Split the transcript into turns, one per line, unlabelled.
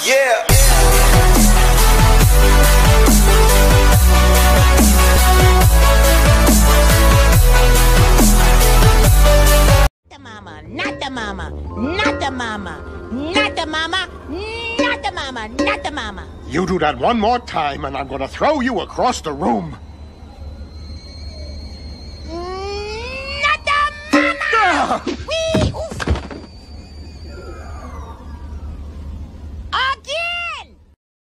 Yeah.
Mama, not the mama, not the mama, not the mama, not the mama, not the mama.
You do that one more time and I'm gonna throw you across the room.
Not the mama! Whee!